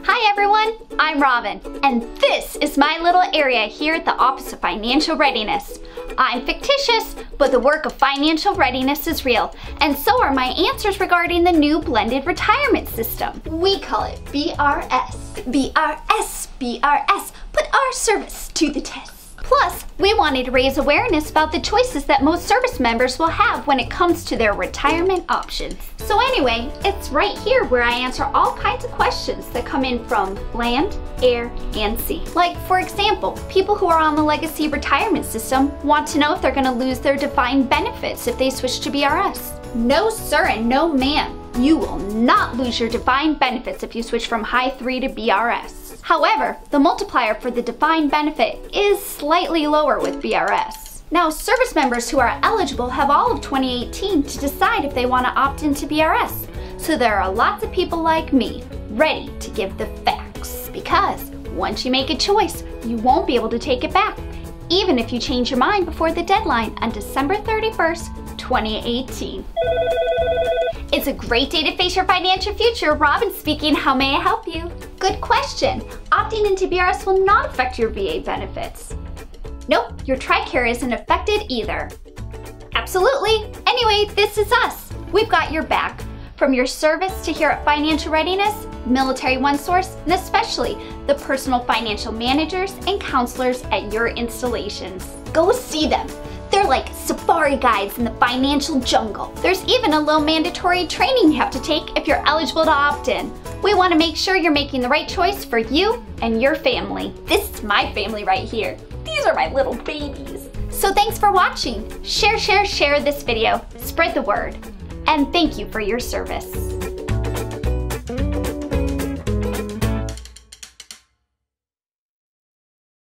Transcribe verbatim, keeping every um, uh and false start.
Hi everyone, I'm Robyn, and this is my little area here at the Office of Financial Readiness. I'm fictitious, but the work of financial readiness is real, and so are my answers regarding the new blended retirement system. We call it B R S. B R S, B R S, put our service to the test. Plus, we wanted to raise awareness about the choices that most service members will have when it comes to their retirement options. So anyway, it's right here where I answer all kinds of questions that come in from land, air, and sea. Like, for example, people who are on the legacy retirement system want to know if they're going to lose their defined benefits if they switch to B R S. No sir and no ma'am, you will not lose your defined benefits if you switch from High three to B R S. However, the multiplier for the defined benefit is slightly lower with B R S. Now, service members who are eligible have all of twenty eighteen to decide if they want to opt into B R S. So there are lots of people like me ready to give the facts. Because once you make a choice, you won't be able to take it back, even if you change your mind before the deadline on December thirty-first, twenty eighteen. It's a great day to face your financial future. Robyn speaking, how may I help you? Good question. Opting into B R S will not affect your V A benefits. Nope, your TRICARE isn't affected either. Absolutely. Anyway, this is us. We've got your back. From your service to here at Financial Readiness, Military One Source, and especially the personal financial managers and counselors at your installations. Go see them. They're like safari guides in the financial jungle. There's even a little mandatory training you have to take if you're eligible to opt in. We want to make sure you're making the right choice for you and your family. This is my family right here. These are my little babies. So thanks for watching. Share, share, share this video. Spread the word. And thank you for your service.